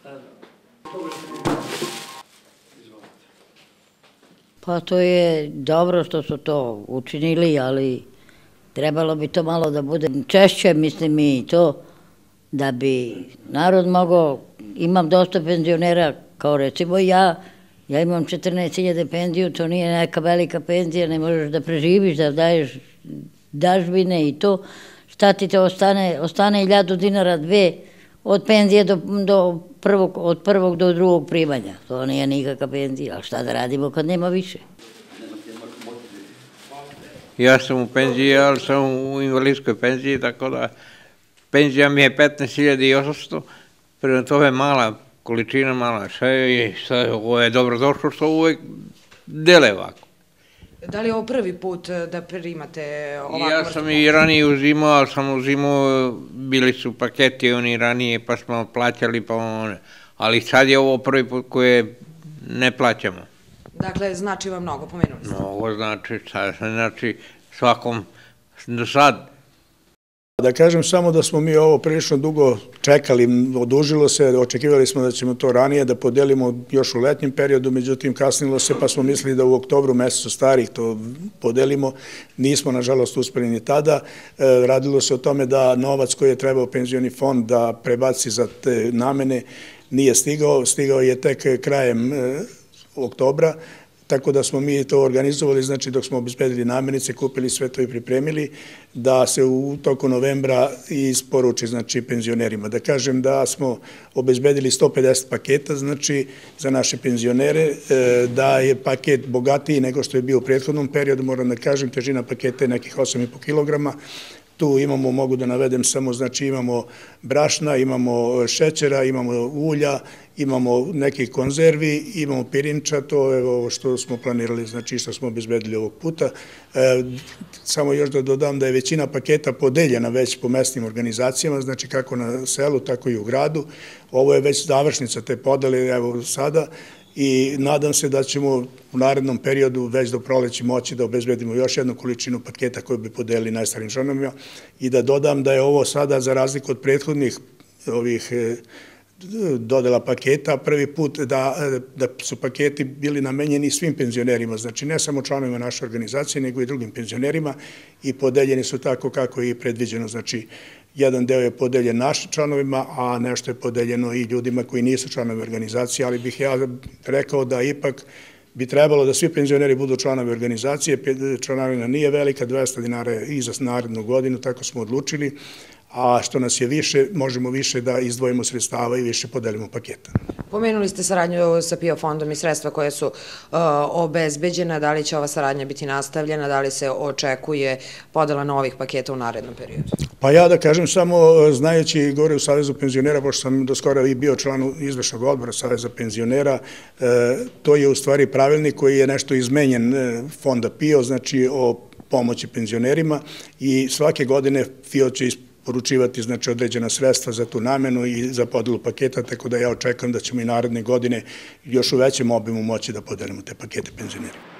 Pa to je dobro što su to učinili, ali trebalo bi to malo da bude češće, mislim i to, da bi narod mogao, imam dosta penzionera, kao recimo ja imam 14.000 penziju, to nije neka velika penzija, ne možeš da preživiš, da daješ dažbine i to, šta ti te ostane 1.000 dinara, 2 od penzije od prvog do drugog primanja. To nije nikakva penzija, ali šta da radimo kad nema više? Ja sam u penziji, ali sam u invalidskoj penziji, tako da penzija mi je 15.800, prema tome mala količina, mala ovo je dobro došlo što uvek dele ovako. Da li je ovo prvi put da primate ovakvu Ja sam i ranije uzimao, ali sam uzimao, bili su paketi oni ranije, pa smo plaćali, pa one, ali sad je ovo prvi put koje ne plaćamo. Dakle, znači vam mnogo, pomenuli ste. Mnogo znači svakom do sad. Da kažem samo da smo mi ovo prilično dugo čekali, odužilo se, očekivali smo da ćemo to ranije da podelimo još u letnjem periodu, međutim kasnilo se pa smo mislili da u oktobru mesecu starih to podelimo, nismo nažalost uspeli ni tada, radilo se o tome da novac koji je trebao penzioni fond da prebaci za te namene nije stigao je tek krajem oktobra, tako da smo mi to organizovali, znači dok smo obezbedili namirnice, kupili sve to i pripremili, da se u toku novembra isporuči, znači, penzionerima. Da kažem da smo obezbedili 150 paketa, znači, za naše penzionere, da je paket bogatiji nego što je bio u prethodnom periodu, moram da kažem, težina paketa je nekih 8,5 kilograma. Tu imamo, mogu da navedem samo, znači imamo brašna, imamo šećera, imamo ulja, imamo nekih konzervi, imamo pirinča, to je ovo što smo planirali, znači što smo obezbedili ovog puta. Samo još da dodam da je većina paketa podeljena već po mesnim organizacijama, znači kako na selu, tako i u gradu. Ovo je već završnica te podele, evo sada, i nadam se da ćemo u narednom periodu već do proleća moći da obezbedimo još jednu količinu paketa koju bi podelili najstarijim članovima i da dodam da je ovo sada za razliku od prethodnih ovih dodela paketa prvi put da su paketi bili namenjeni svim penzionerima, znači ne samo članovima naše organizacije nego i drugim penzionerima i podeljeni su tako kako je i predviđeno, znači jedan deo je podeljen našim članovima, a nešto je podeljeno i ljudima koji nisu članovi organizacije, ali bih ja rekao da ipak bi trebalo da svi penzioneri budu članovi organizacije, članarina nije velika, 200 dinara je i za narednu godinu, tako smo odlučili, a što nas je više, možemo više da izdvojimo sredstava i više podelimo paketa. Pomenuli ste saradnju sa PIO fondom i sredstva koje su obezbeđena, da li će ova saradnja biti nastavljena, da li se očekuje podela novih paketa u narednom periodu? Pa ja da kažem samo, znajući gore u Savezu penzionera, pošto sam do skora i bio član izvršnog odbora Saveza penzionera, to je u stvari pravilnik koji je nešto izmenjen fonda PIO, znači o pomoći penzionerima i svake godine PIO će poručivati, znači, određena sredstva za tu namenu i za podelu paketa, tako da ja očekujem da ćemo i naredne godine još u većem obimu moći da podelimo te pakete penzionera.